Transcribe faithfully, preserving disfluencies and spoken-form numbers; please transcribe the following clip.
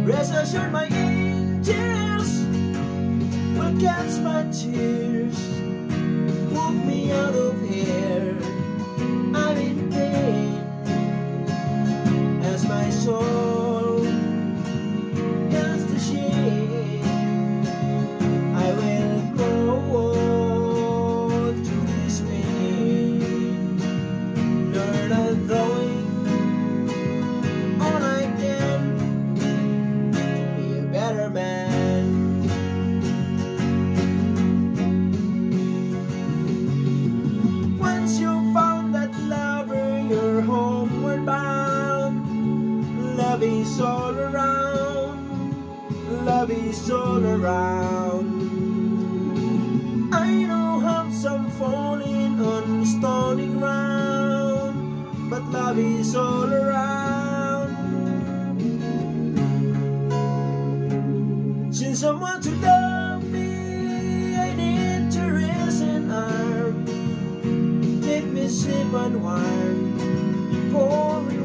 Rest assured my angels will catch my tears, pull me out of here. I'm in pain as my soul has the shame. I will go through this pain, learn of throwing all I can to be a better man. Once you found that lover, you're homeward bound. Love is all around, love is all around. I know how some falling on stony ground, but love is all around. Since someone to love me, I need to raise an arm, make me safe and warm before we